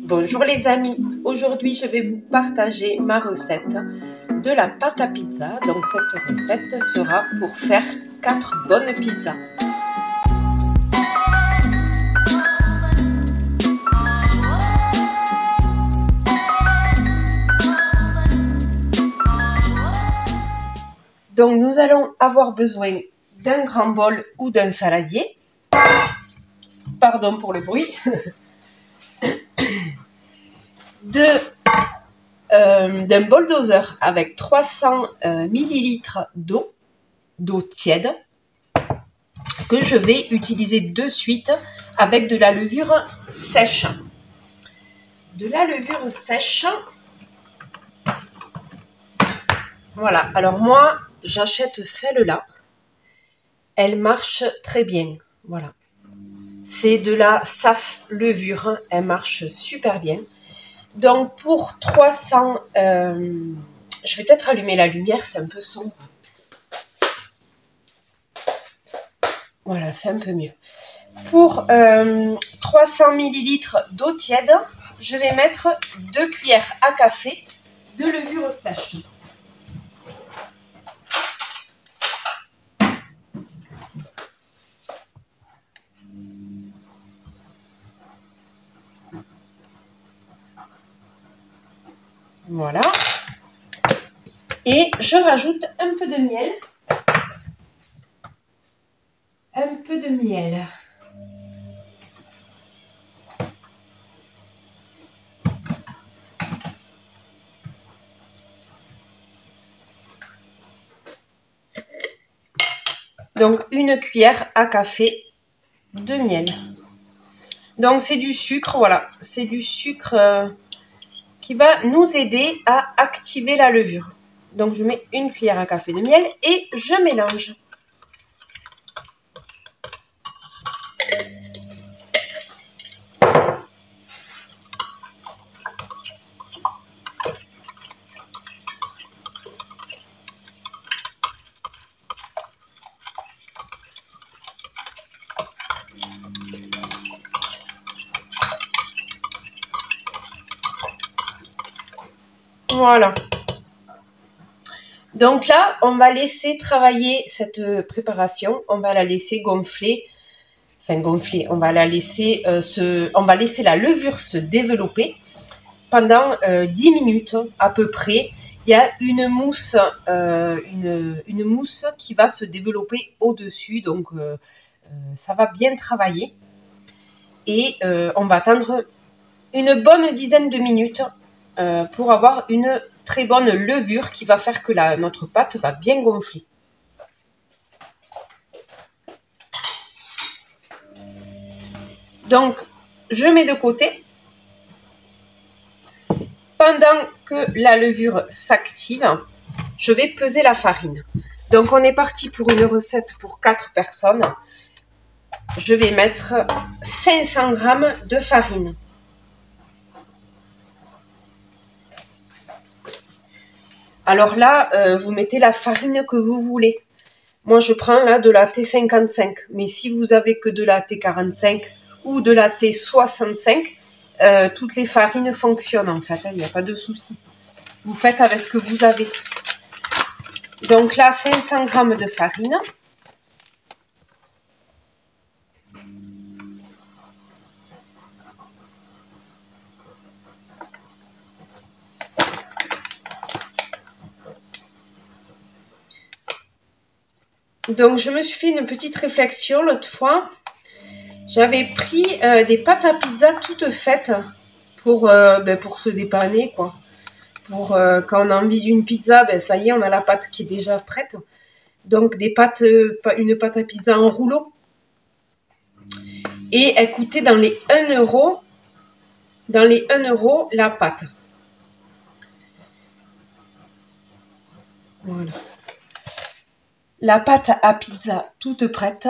Bonjour les amis, aujourd'hui je vais vous partager ma recette de la pâte à pizza. Donc cette recette sera pour faire 4 bonnes pizzas. Donc nous allons avoir besoin d'un grand bol ou d'un saladier. Pardon pour le bruit. D'un bol doseur avec 300 ml d'eau tiède que je vais utiliser de suite avec de la levure sèche. De la levure sèche. Voilà, alors moi j'achète celle-là. Elle marche très bien. Voilà. C'est de la SAF levure. Elle marche super bien. Donc pour 300, je vais peut-être allumer la lumière, c'est un peu sombre. Voilà, c'est un peu mieux. Pour 300 ml d'eau tiède, je vais mettre 2 cuillères à café de levure sèche. Voilà. Et je rajoute un peu de miel. Un peu de miel. Donc une cuillère à café de miel. Donc c'est du sucre, voilà. C'est du sucre qui va nous aider à activer la levure. Donc je mets une cuillère à café de miel et je mélange. Voilà. Donc là, on va laisser travailler cette préparation. On va la laisser gonfler. Enfin gonfler. On va la laisser on va laisser la levure se développer pendant 10 minutes à peu près. Il y a une mousse, une mousse qui va se développer au-dessus. Donc ça va bien travailler. Et on va attendre une bonne dizaine de minutes pour avoir une très bonne levure qui va faire que notre pâte va bien gonfler. Donc, je mets de côté. Pendant que la levure s'active, je vais peser la farine. Donc, on est parti pour une recette pour 4 personnes. Je vais mettre 500 g de farine. Alors là, vous mettez la farine que vous voulez. Moi, je prends là de la T55. Mais si vous avez que de la T45 ou de la T65, toutes les farines fonctionnent en fait. Il n'y a pas de souci. Vous faites avec ce que vous avez. Donc là, 500 g de farine. Donc, je me suis fait une petite réflexion l'autre fois. J'avais pris des pâtes à pizza toutes faites pour se dépanner, quoi. Pour quand on a envie d'une pizza, ça y est, on a la pâte qui est déjà prête. Donc, une pâte à pizza en rouleau. Et elle coûtait dans les 1 euro. Dans les 1 euro la pâte. Voilà. La pâte à pizza toute prête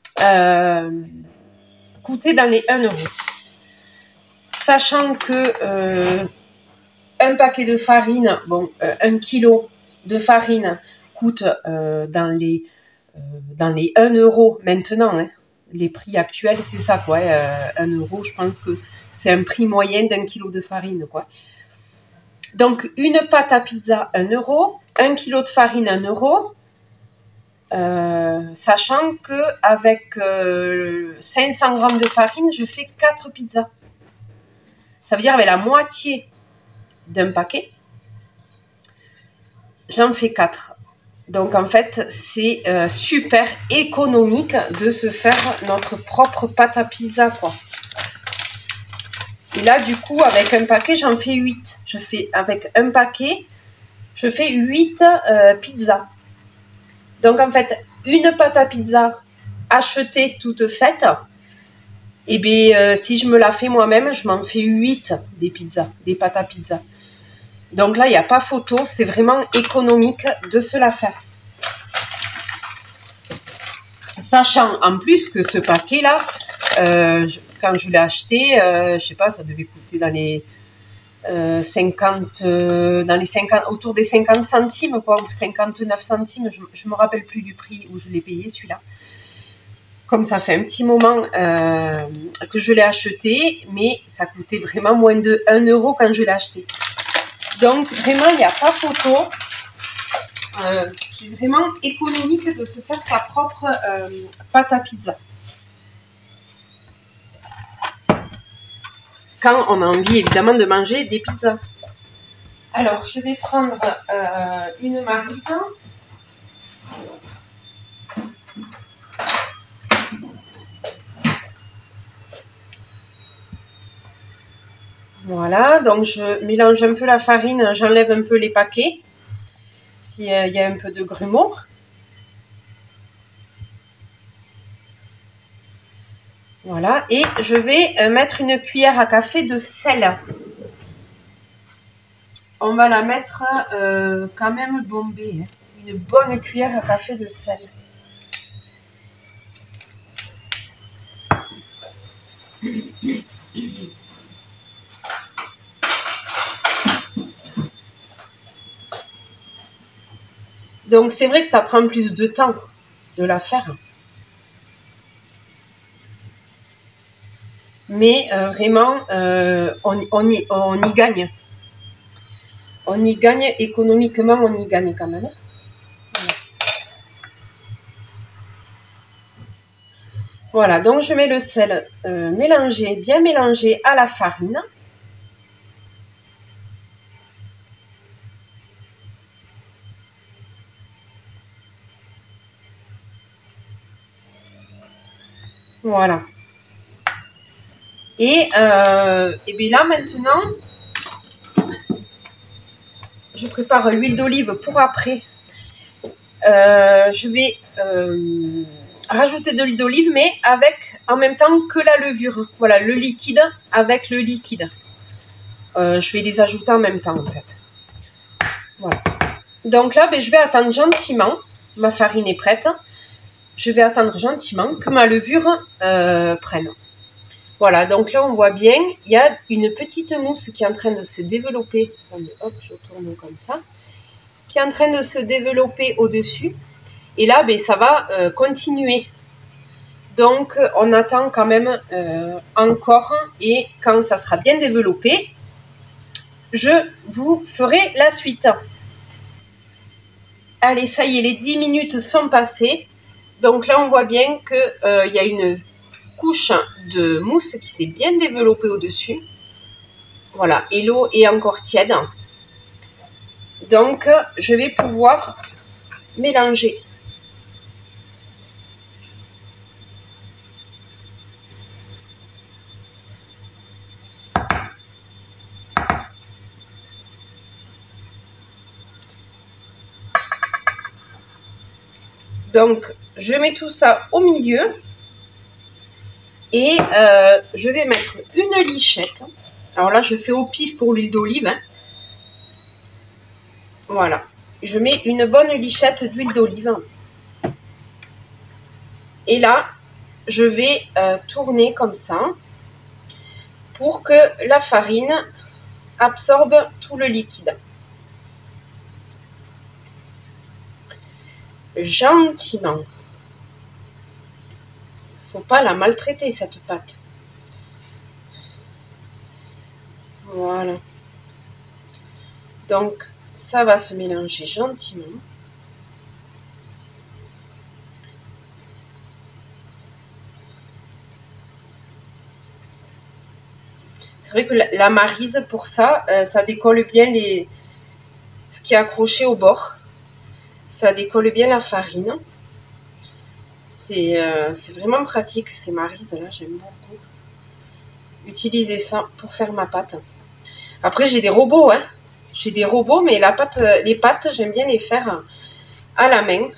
coûtait dans les 1 euro. Sachant que un paquet de farine, 1 kg de farine coûte dans les 1 euro maintenant. Hein. les prix actuels, c'est ça, quoi. 1 euro, je pense que c'est un prix moyen d'1 kilo de farine, quoi. Donc, une pâte à pizza, 1 euro. 1 kilo de farine, 1 euro. Sachant qu'avec 500 grammes de farine, je fais 4 pizzas. Ça veut dire avec la moitié d'un paquet, j'en fais 4. Donc en fait, c'est super économique de se faire notre propre pâte à pizza, quoi. Et là, du coup, avec un paquet, j'en fais 8. Avec un paquet, je fais 8 pizzas. Donc en fait, une pâte à pizza achetée toute faite, et bien si je me la fais moi-même, je m'en fais 8 des pizzas, des pâtes à pizza. Donc là, il n'y a pas photo, c'est vraiment économique de se la faire. Sachant en plus que ce paquet-là, quand je l'ai acheté, je sais pas, ça devait coûter dans les 50, autour des 50 centimes, quoi, ou 59 centimes, je me rappelle plus du prix où je l'ai payé, celui-là. Comme ça fait un petit moment que je l'ai acheté, mais ça coûtait vraiment moins de 1 euro quand je l'ai acheté. Donc vraiment, il n'y a pas photo. C'est vraiment économique de se faire sa propre pâte à pizza. Quand on a envie évidemment de manger des pizzas. Alors, je vais prendre une maryse. Voilà, donc je mélange un peu la farine, j'enlève un peu les paquets, s'il y a un peu de grumeaux. Voilà, et je vais mettre une cuillère à café de sel. On va la mettre quand même bombée, hein. Une bonne cuillère à café de sel. Donc c'est vrai que ça prend plus de temps de la faire. Mais vraiment, on y gagne. On y gagne économiquement, on y gagne quand même. Voilà, donc je mets le sel bien mélangé à la farine. Voilà. Et bien là maintenant, je prépare l'huile d'olive pour après. Je vais rajouter de l'huile d'olive, mais avec en même temps que la levure. Voilà, le liquide avec le liquide. Je vais les ajouter en même temps en fait. Voilà. Donc là, ben, je vais attendre gentiment. Ma farine est prête. Je vais attendre gentiment que ma levure prenne. Voilà, donc là on voit bien, il y a une petite mousse qui est en train de se développer. Hop, je tourne comme ça. Qui est en train de se développer au-dessus. Et là, ben, ça va continuer. Donc, on attend quand même encore. Et quand ça sera bien développé, je vous ferai la suite. Allez, ça y est, les 10 minutes sont passées. Donc là, on voit bien qu'il y a une couche de mousse qui s'est bien développée au-dessus. Voilà, et l'eau est encore tiède. Donc, je vais pouvoir mélanger. Donc, je mets tout ça au milieu et je vais mettre une lichette. Alors là, je fais au pif pour l'huile d'olive. Hein. Voilà. Je mets une bonne lichette d'huile d'olive. Et là, je vais tourner comme ça pour que la farine absorbe tout le liquide. Gentiment. Il Faut pas la maltraiter, cette pâte. Voilà. Donc, ça va se mélanger gentiment. C'est vrai que la maryse, pour ça, ça décolle bien ce qui est accroché au bord. Ça décolle bien la farine. C'est vraiment pratique, ces marises-là, j'aime beaucoup utiliser ça pour faire ma pâte. Après, j'ai des robots, hein. J'ai des robots, mais les pâtes, j'aime bien les faire à la main.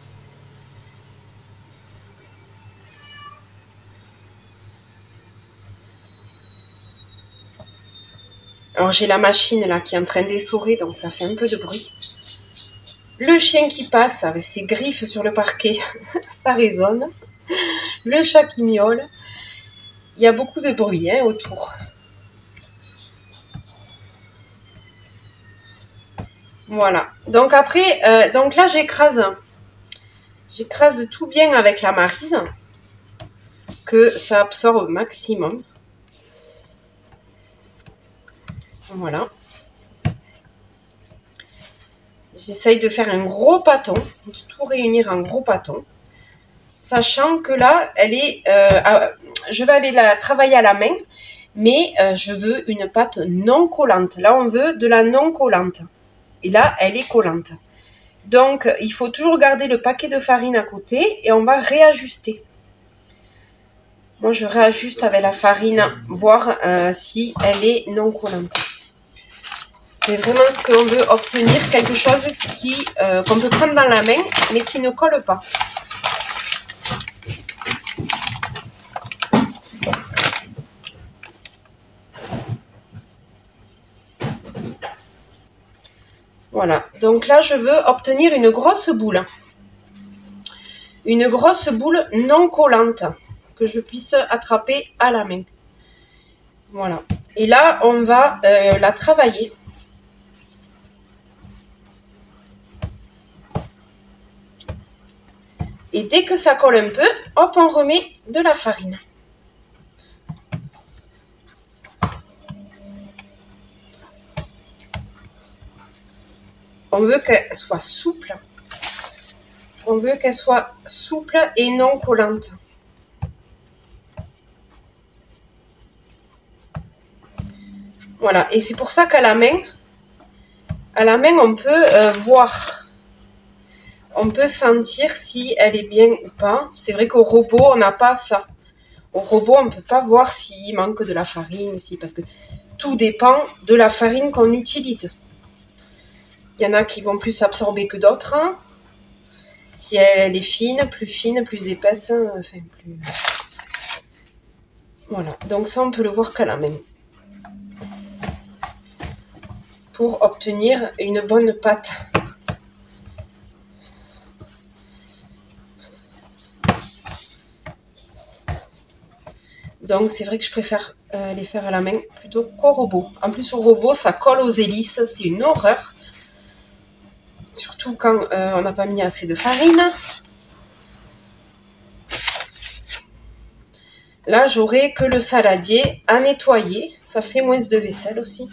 Alors, j'ai la machine là qui est en train d'essorer, donc ça fait un peu de bruit. Le chien qui passe avec ses griffes sur le parquet, ça résonne. Le chat qui miaule. Il y a beaucoup de bruit hein, autour. Voilà. Donc après, donc là j'écrase tout bien avec la maryse, que ça absorbe au maximum. Voilà. J'essaye de faire un gros pâton, de tout réunir en gros pâton. Sachant que là, je vais aller la travailler à la main, mais je veux une pâte non collante. Là, on veut de la non collante. Et là, elle est collante. Donc, il faut toujours garder le paquet de farine à côté et on va réajuster. Moi, je réajuste avec la farine, voir si elle est non collante. C'est vraiment ce qu'on veut obtenir, quelque chose qu'on peut prendre dans la main, mais qui ne colle pas. Voilà, donc là je veux obtenir une grosse boule. Une grosse boule non collante que je puisse attraper à la main. Voilà, et là on va la travailler. Et dès que ça colle un peu, hop, on remet de la farine. On veut qu'elle soit souple. On veut qu'elle soit souple et non collante. Voilà, et c'est pour ça qu'à la main, on peut voir. On peut sentir si elle est bien ou pas. C'est vrai qu'au robot, on n'a pas ça. Au robot, on ne peut pas voir s'il manque de la farine, parce que tout dépend de la farine qu'on utilise. Il y en a qui vont plus absorber que d'autres. Hein. Si elle est fine, plus épaisse, enfin plus... Voilà, donc ça on peut le voir qu'à la main. Pour obtenir une bonne pâte. Donc c'est vrai que je préfère les faire à la main plutôt qu'au robot. En plus au robot, ça colle aux hélices, c'est une horreur. Surtout quand on n'a pas mis assez de farine. Là, j'aurai que le saladier à nettoyer. Ça fait moins de vaisselle aussi.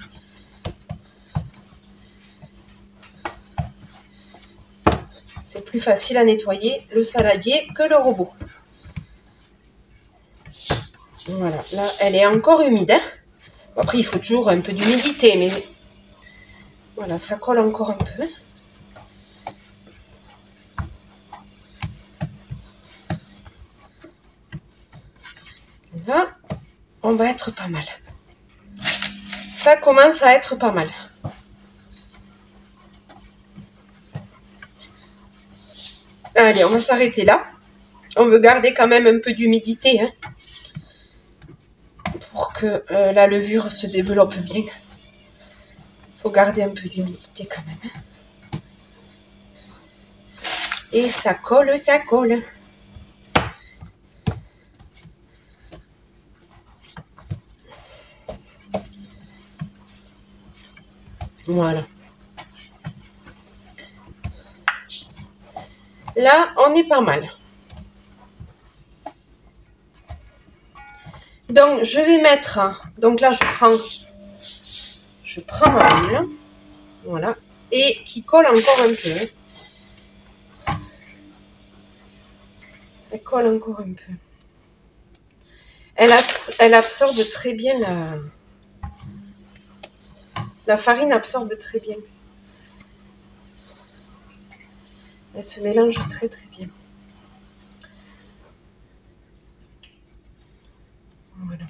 C'est plus facile à nettoyer le saladier que le robot. Voilà, là, elle est encore humide. Hein. Après, il faut toujours un peu d'humidité, mais voilà, ça colle encore un peu. Là, on va être pas mal. Ça commence à être pas mal. Allez, on va s'arrêter là. On veut garder quand même un peu d'humidité. Hein, pour que la levure se développe bien. Il faut garder un peu d'humidité quand même. Hein. Et ça colle, ça colle. Voilà. Là, on est pas mal. Donc, je vais mettre... Donc là, je prends ma bulle. Voilà. Et qui colle encore un peu. Elle colle encore un peu. Elle absorbe très bien la farine absorbe très bien. Elle se mélange très très bien. Voilà.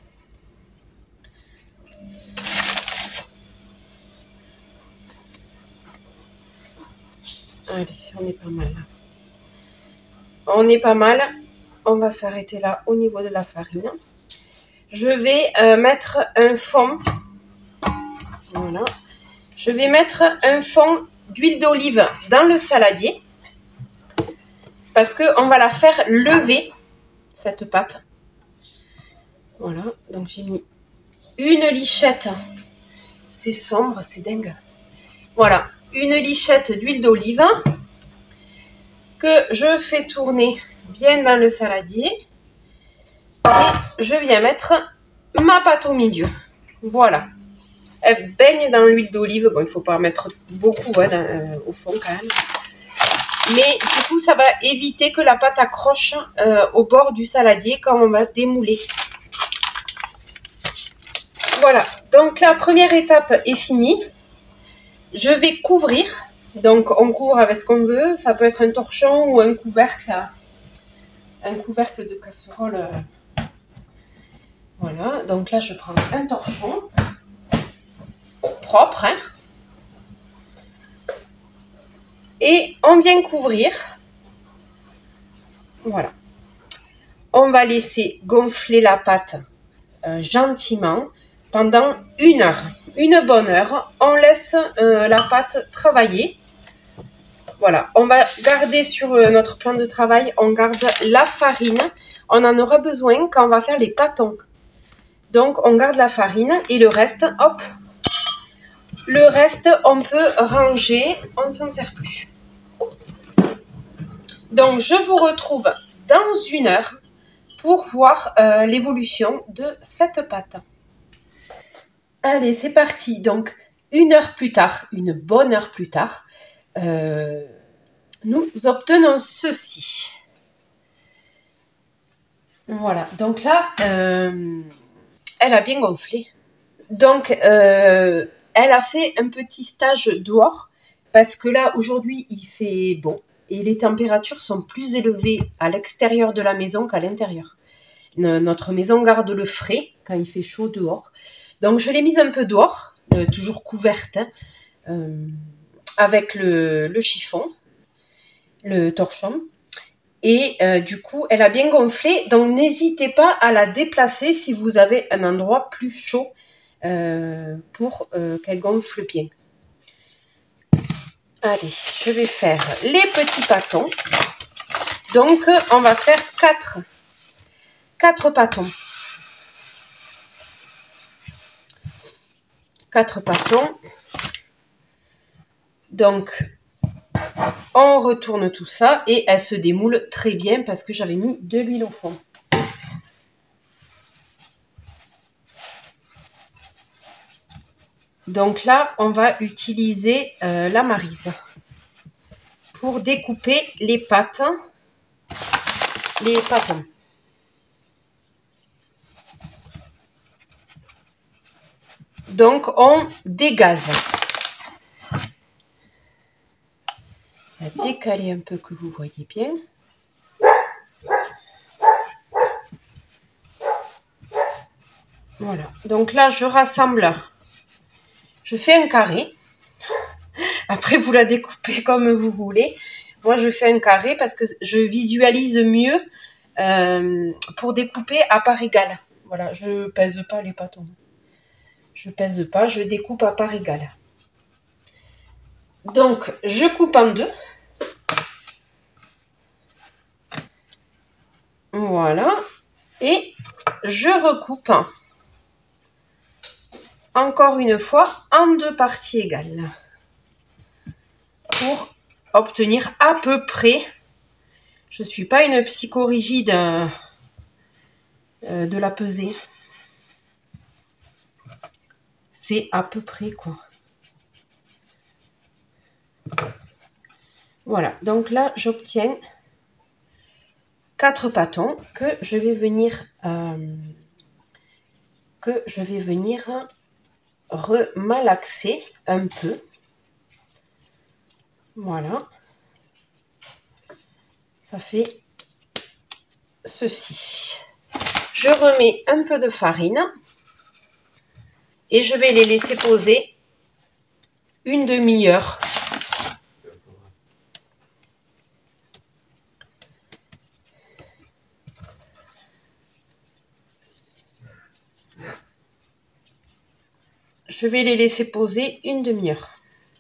Allez, on est pas mal là. On est pas mal. On va s'arrêter là au niveau de la farine. Je vais mettre un fond. Voilà. Je vais mettre un fond d'huile d'olive dans le saladier. Parce qu'on va la faire lever, cette pâte. Voilà. Donc j'ai mis une lichette. C'est sombre, c'est dingue. Voilà. Une lichette d'huile d'olive que je fais tourner bien dans le saladier. Et je viens mettre ma pâte au milieu. Voilà. Elle baigne dans l'huile d'olive. Bon, il ne faut pas en mettre beaucoup au fond quand même. Mais du coup, ça va éviter que la pâte accroche au bord du saladier quand on va démouler. Voilà. Donc la première étape est finie. Je vais couvrir. Donc on couvre avec ce qu'on veut. Ça peut être un torchon ou un couvercle. Un couvercle de casserole. Voilà. Donc là, je prends un torchon. Propre, hein. Et on vient couvrir. Voilà. On va laisser gonfler la pâte gentiment pendant 1 heure. Une bonne heure. On laisse la pâte travailler. Voilà. On va garder sur notre plan de travail, on garde la farine. On en aura besoin quand on va faire les pâtons. Donc, on garde la farine et le reste, hop. Le reste, on peut ranger. On ne s'en sert plus. Donc, je vous retrouve dans 1 heure pour voir l'évolution de cette pâte. Allez, c'est parti. Donc, 1 heure plus tard, une bonne heure plus tard, nous obtenons ceci. Voilà. Donc là, elle a bien gonflé. Donc, elle a fait un petit stage dehors parce que là, aujourd'hui, il fait bon. Et les températures sont plus élevées à l'extérieur de la maison qu'à l'intérieur. Notre maison garde le frais quand il fait chaud dehors. Donc, je l'ai mise un peu dehors, toujours couverte, hein, avec le chiffon, le torchon. Et du coup, elle a bien gonflé. Donc, n'hésitez pas à la déplacer si vous avez un endroit plus chaud pour qu'elle gonfle bien. Allez, je vais faire les petits pâtons. Donc, on va faire 4 pâtons. 4 pâtons. Donc, on retourne tout ça et elle se démoule très bien parce que j'avais mis de l'huile au fond. Donc là, on va utiliser la maryse pour découper les pâtes, les pâtons. Donc, on dégaze. On va décaler un peu que vous voyez bien. Voilà. Donc là, je rassemble. Je fais un carré. Après, vous la découpez comme vous voulez. Moi, je fais un carré parce que je visualise mieux pour découper à part égale. Voilà, je pèse pas les pâtons. Je pèse pas, je découpe à part égale. Donc, je coupe en 2. Voilà. Et je recoupe encore une fois en 2 parties égales. Pour obtenir à peu près, je ne suis pas une psychorigide de la pesée. c'est à peu près quoi. Voilà, donc là, j'obtiens 4 pâtons que je vais venir remalaxer un peu. Voilà. Ça fait ceci. Je remets un peu de farine et je vais les laisser poser une demi-heure. Je vais les laisser poser une demi-heure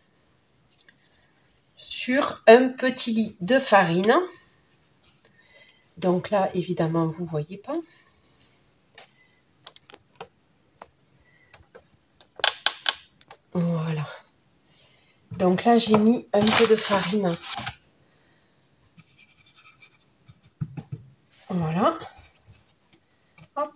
sur un petit lit de farine. Donc là, évidemment, vous ne voyez pas. Voilà. Donc là, j'ai mis un peu de farine. Voilà. Hop.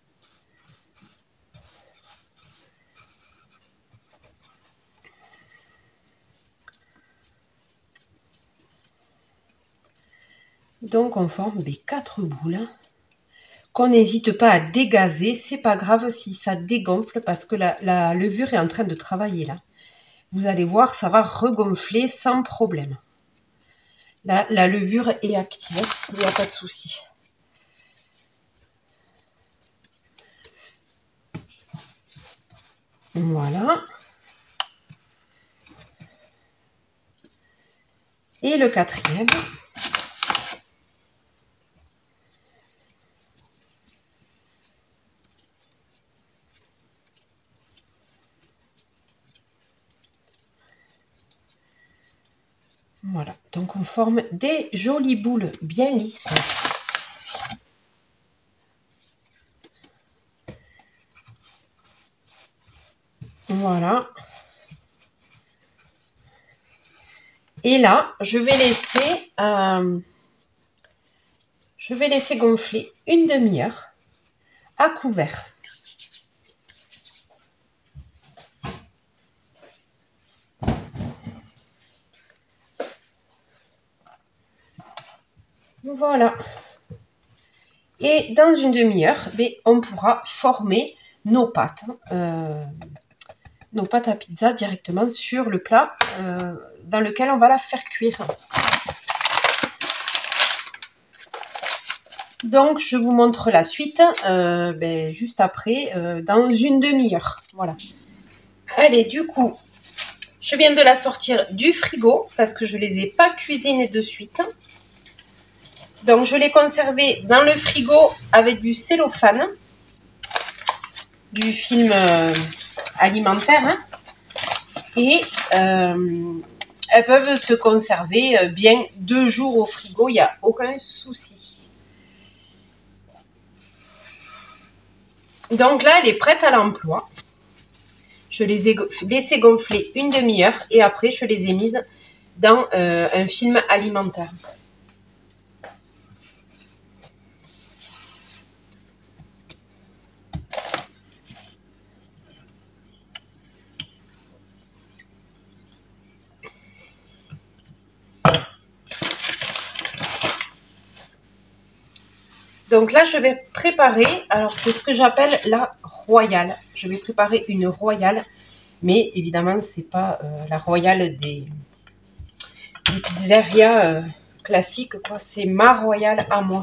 Donc on forme les 4 boules qu'on n'hésite pas à dégazer. C'est pas grave si ça dégonfle parce que la levure est en train de travailler là. Vous allez voir, ça va regonfler sans problème. Là, la levure est active, il n'y a pas de souci. Voilà. Et le 4e. Voilà, donc on forme des jolies boules bien lisses. Voilà. Et là, je vais laisser gonfler une demi-heure à couvert. Voilà. Et dans une demi-heure, on pourra former nos pâtes à pizza directement sur le plat dans lequel on va la faire cuire. Donc, je vous montre la suite juste après, dans une demi-heure. Voilà. Allez, du coup, je viens de la sortir du frigo parce que je ne les ai pas cuisinées de suite. Donc, je l'ai conservée dans le frigo avec du cellophane, du film alimentaire. Hein. Et elles peuvent se conserver bien 2 jours au frigo, il n'y a aucun souci. Donc là, elle est prête à l'emploi. Je les ai laissées gonfler une demi-heure et après, je les ai mises dans un film alimentaire. Donc là, je vais préparer, alors c'est ce que j'appelle la royale. Je vais préparer une royale, mais évidemment, c'est pas la royale des pizzerias classiques, quoi. C'est ma royale à moi.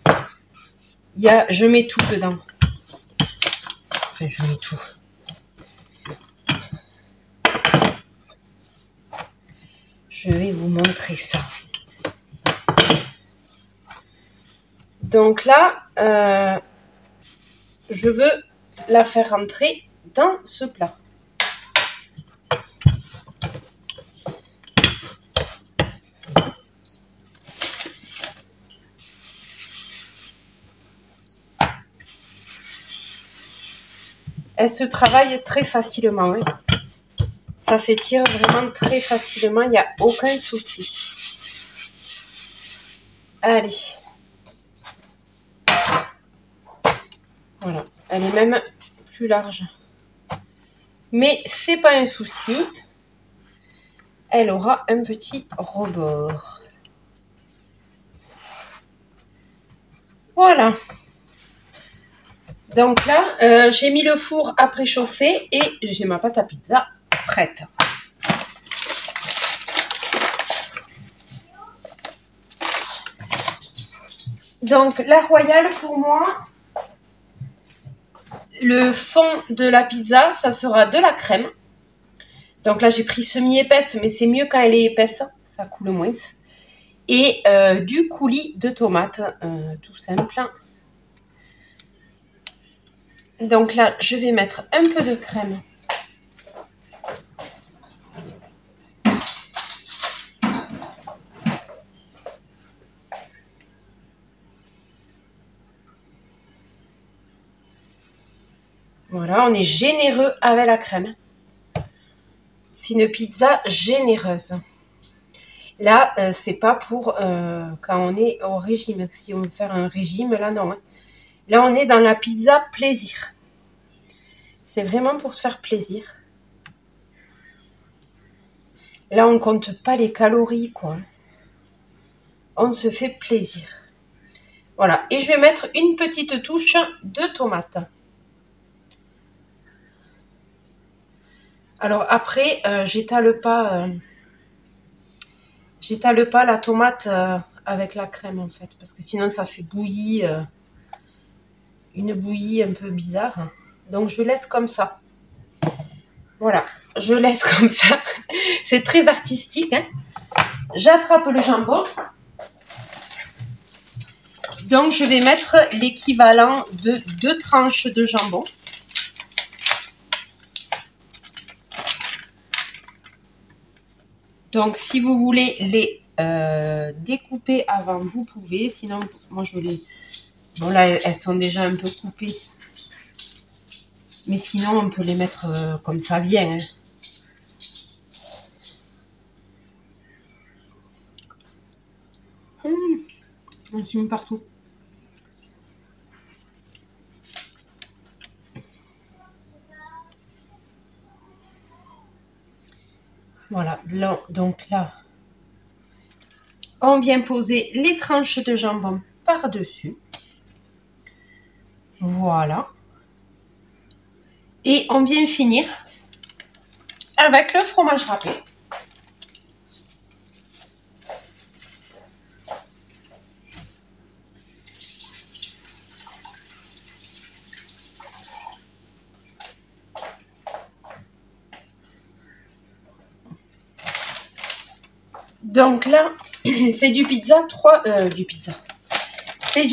Je mets tout dedans. Enfin, je mets tout. Je vais vous montrer ça. Donc là, je veux la faire rentrer dans ce plat. Elle se travaille très facilement. Hein. Ça s'étire vraiment très facilement, il n'y a aucun souci. Allez. Voilà, elle est même plus large. Mais c'est pas un souci. Elle aura un petit rebord. Voilà. Donc là, j'ai mis le four à préchauffer et j'ai ma pâte à pizza prête. Donc la royale, pour moi, le fond de la pizza, ça sera de la crème. Donc là, j'ai pris semi-épaisse, mais c'est mieux quand elle est épaisse, ça coule moins. Et du coulis de tomates, tout simple. Donc là, je vais mettre un peu de crème. Voilà, on est généreux avec la crème. C'est une pizza généreuse. Là, c'est pas pour quand on est au régime. Si on veut faire un régime, là, non. Là, on est dans la pizza plaisir. C'est vraiment pour se faire plaisir. Là, on compte pas les calories, quoi. On se fait plaisir. Voilà. Et je vais mettre une petite touche de tomate. Alors après, j'étale pas la tomate avec la crème, en fait. Parce que sinon, ça fait bouillie. Une bouillie un peu bizarre. Donc, je laisse comme ça. Voilà. Je laisse comme ça. C'est très artistique, hein. J'attrape le jambon. Donc, je vais mettre l'équivalent de 2 tranches de jambon. Donc, si vous voulez les découper avant, vous pouvez. Sinon, moi, je les... Bon, là, elles sont déjà un peu coupées. Mais sinon, on peut les mettre comme ça vient. Hein. On fume partout. Voilà, donc là, on vient poser les tranches de jambon par-dessus. Voilà. Et on vient finir avec le fromage râpé. Donc là, c'est du pizza, c'est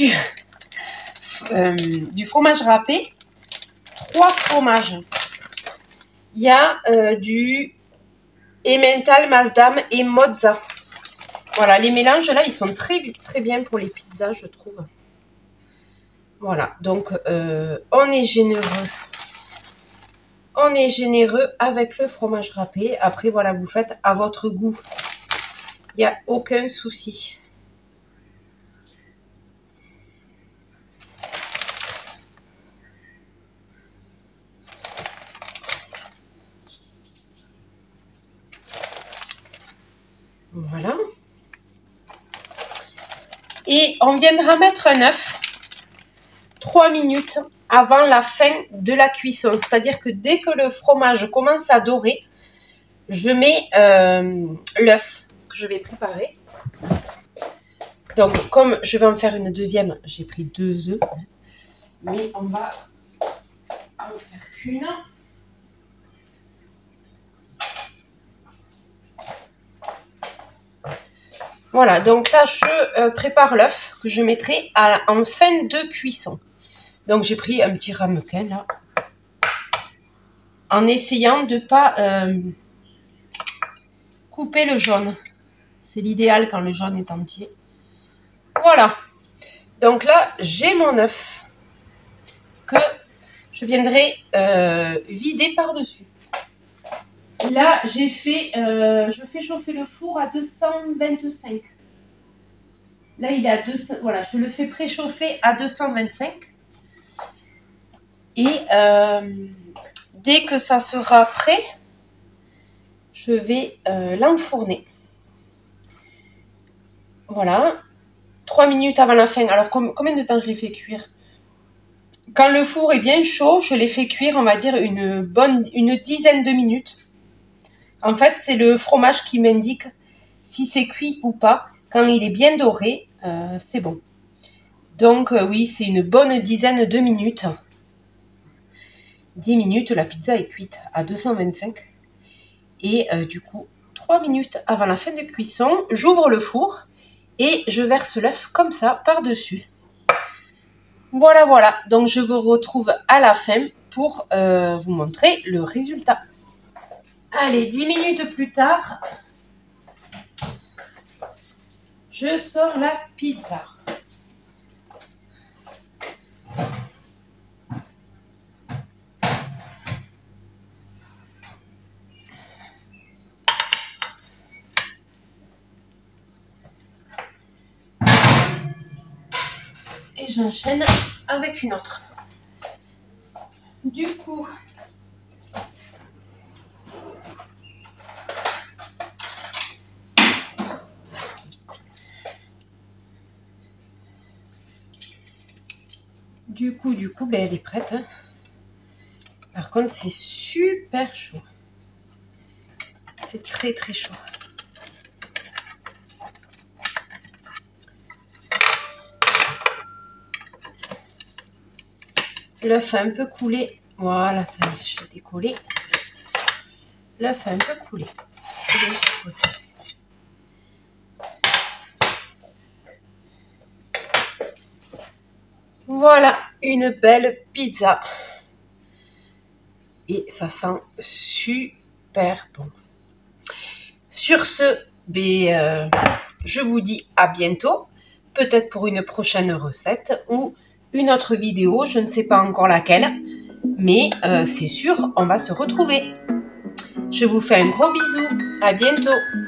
du fromage râpé, 3 fromages. Il y a du Emmental, Masdam et Mozza. Voilà, les mélanges là, ils sont très bien pour les pizzas, je trouve. Voilà, donc on est généreux. On est généreux avec le fromage râpé. Après, voilà, vous faites à votre goût. Il n'y a aucun souci. Voilà. Et on viendra mettre un œuf 3 minutes avant la fin de la cuisson. C'est-à-dire que dès que le fromage commence à dorer, je mets l'œuf que je vais préparer. Donc, comme je vais en faire une deuxième, j'ai pris 2 œufs. Mais on va en faire qu'une. Voilà, donc là, je prépare l'œuf que je mettrai en fin de cuisson. Donc, j'ai pris un petit ramequin, là. En essayant de ne pas couper le jaune. C'est l'idéal quand le jaune est entier. Voilà. Donc là, j'ai mon œuf que je viendrai vider par-dessus. Là, je fais chauffer le four à 225. Là, il est à 200. Voilà, je le fais préchauffer à 225. Et dès que ça sera prêt, je vais l'enfourner. Voilà, 3 minutes avant la fin. Alors, combien de temps je l'ai fait cuire? Quand le four est bien chaud, je l'ai fait cuire, on va dire, une dizaine de minutes. En fait, c'est le fromage qui m'indique si c'est cuit ou pas. Quand il est bien doré, c'est bon. Donc, oui, c'est une bonne dizaine de minutes. 10 minutes, la pizza est cuite à 225. Et du coup, 3 minutes avant la fin de cuisson, j'ouvre le four et je verse l'œuf comme ça par-dessus. Voilà, voilà. Donc, je vous retrouve à la fin pour vous montrer le résultat. Allez, 10 minutes plus tard, je sors la pizza. Et j'enchaîne avec une autre. Du coup, ben, elle est prête. Hein. Par contre, c'est super chaud. C'est très très chaud. L'œuf a un peu coulé. Voilà, ça y est, je l'ai décollé. L'œuf a un peu coulé. De ce côté. Voilà, une belle pizza. Et ça sent super bon. Sur ce, ben, je vous dis à bientôt. Peut-être pour une prochaine recette ou une autre vidéo. Je ne sais pas encore laquelle. Mais c'est sûr, on va se retrouver. Je vous fais un gros bisou. À bientôt.